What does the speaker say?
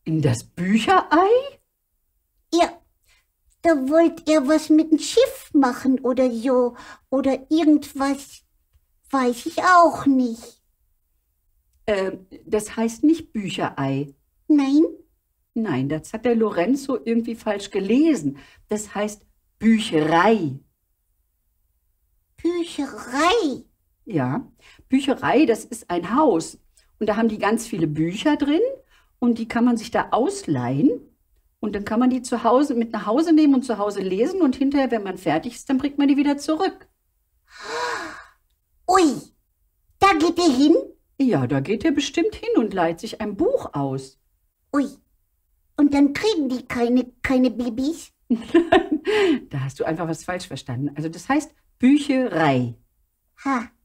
In das Bücherei? Ja, da wollt er was mit dem Schiff machen oder so. Oder irgendwas, weiß ich auch nicht. Das heißt nicht Bücherei. Nein? Nein, das hat der Lorenzo irgendwie falsch gelesen. Das heißt Bücherei. Bücherei. Ja, Bücherei, das ist ein Haus. Und da haben die ganz viele Bücher drin und die kann man sich da ausleihen. Und dann kann man die zu Hause mit nach Hause nehmen und zu Hause lesen. Und hinterher, wenn man fertig ist, dann bringt man die wieder zurück. Ui, da geht er hin? Ja, da geht er bestimmt hin und leiht sich ein Buch aus. Ui, und dann kriegen die keine Babys? Da hast du einfach was falsch verstanden. Also das heißt Bücherei. Ha.